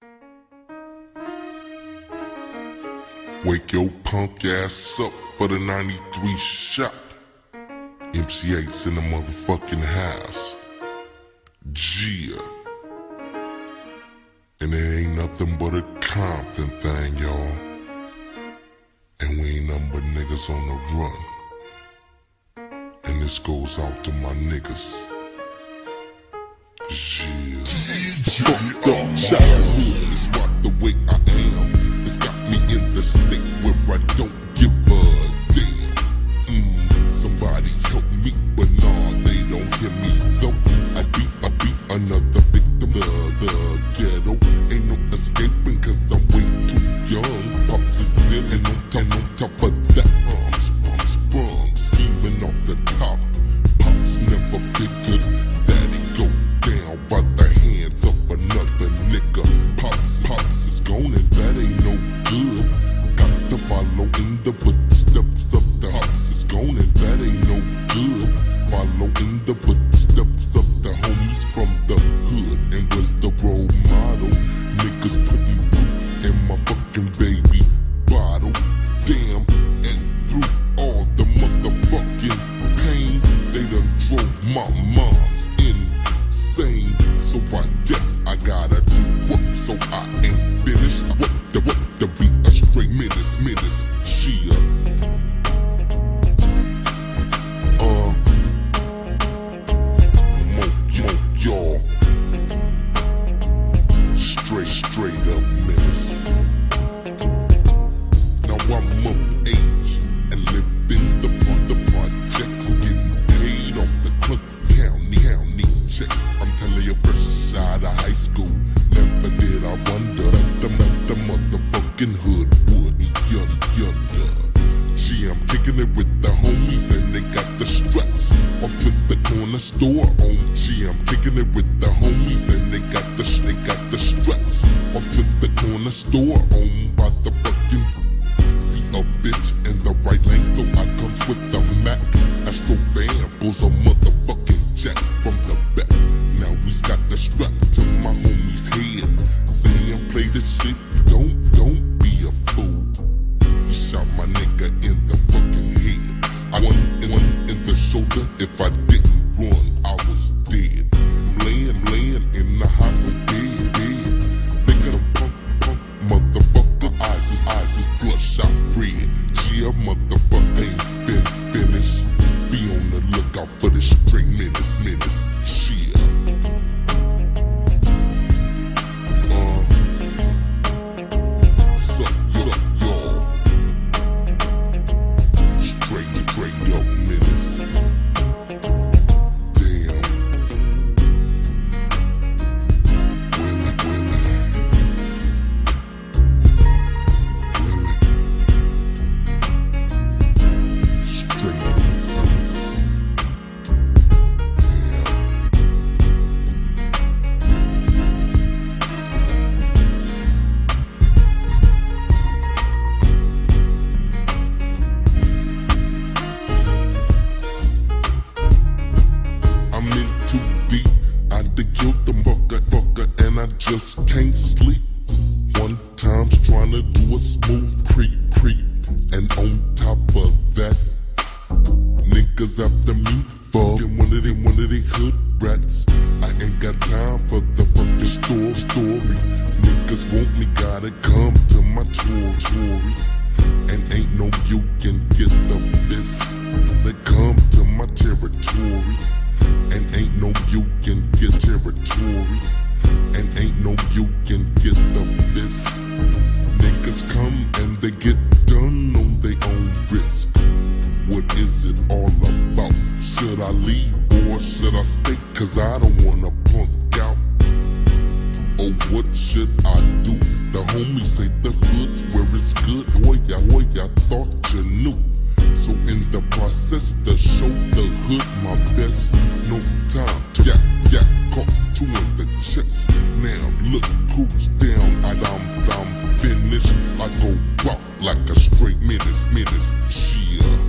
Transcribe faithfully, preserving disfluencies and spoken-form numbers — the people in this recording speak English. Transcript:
Wake your punk ass up for the ninety-three shot. M C Eight's in the motherfucking house. Gia. And it ain't nothing but a Compton thing, y'all. And we ain't nothing but niggas on the run. And this goes out to my niggas. Gia. Fucked up childhood is what the way I am. It's got me in the state where I don't give a damn. Mm, somebody help me, but nah, they don't hear me though. I be, I be another victim. The, the ghetto ain't no escaping, cause I'm way too young. Pops is dead, and on top, on top of that, I'm sprung, sprung, scheming off the top. Pops never figured that he go down by the hands of another nigga. Pops, Pops is gone, and that ain't no good. Got to follow in the footsteps of the Pops is gone, and that ain't no good. Follow in the footsteps of the homies from the hood. And was the role model. Niggas putting blue in my fucking baby bottle. Damn, and through all the motherfucking pain, they done drove my mom's insane. So I guess I gotta do work, so I ain't finished. What the what to be a straight menace, menace, Shia. Uh, mo, mo, y'all. Straight, straight up menace. Now I'm of age and live in the, the projects, getting paid off the clerks, county, county checks. I'm telling you, fresh out of high school, never did I wonder that the, that the motherfucking hood would be yonder. Gee, I'm kicking it with the homies and they got the straps off to the corner store. Oh, gee, I'm kicking it with the homies and they got the they got the straps off to the corner store. Owned by the fucking see a bitch in the right lane, so I comes with the Mac. Astro Van pulls a motherfucking jack from the back. Now we's got the strap to my homie's head, saying play this shit, don't, don't be a fool. He shot my nigga in the fucking head. I won one in the shoulder. If I didn't run, I was dead. I'm laying, laying in the hospital bed, dead. Think of the punk, punk, motherfucker. Eyes is, eyes is bloodshot red. Gee, a motherfucker ain't been finished. Be on the lookout for the straight menace, menace, shit. Uh, suck, suck, y'all. Straight, straight up menace. Damn. Willie, Willie. Willie. Straight menace. I'm in too deep. I done killed the fucker, fucker, and I just can't sleep. One time's trying to do a smooth creep, creep, and on top of that, niggas after me, fucking one of them, one of them hood rats. I ain't got time for the fucking store story. Niggas want me, gotta come to my tour, tory. And ain't no you can get the fist. They come to my territory. And ain't no you can get territory. And ain't no you can get the fist. Niggas come and they get done on their own risk. What is it all about? Should I leave or should I stay? Cause I don't wanna punk out. Oh, what should I do? The homies say the hood's where it's good. Boy, I, boy, I thought you knew. So in the process to show the hood my best, no time to yak, yak, caught two in the chest. Now look who's down as I'm, I'm finished. I go out like a straight menace, menace, cheer.